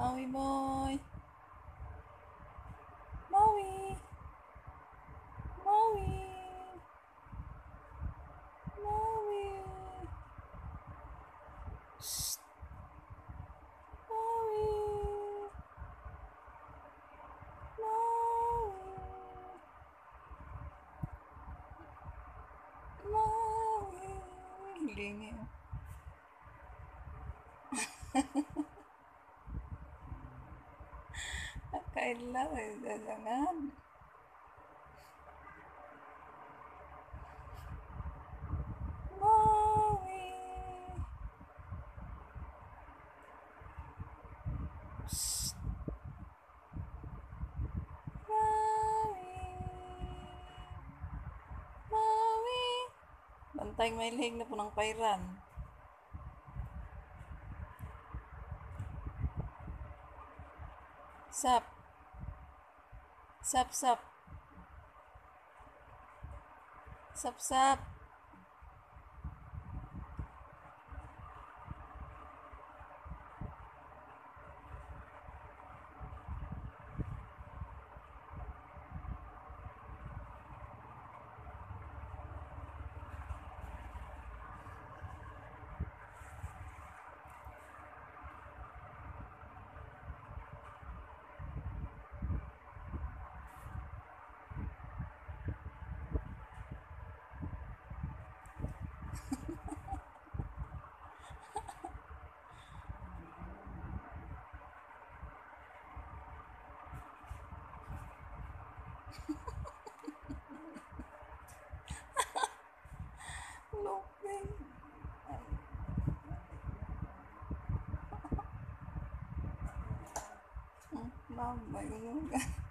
Maui boy. Maui. Maui. Maui. Shh. Maui. Maui. Maui. Hilingi. Kailan jangan. Maui. Shh. Maui. Maui. Bantay may leg na po ng pairan. Sap. Sap, sap. Sap, sap. Lupin. Mama,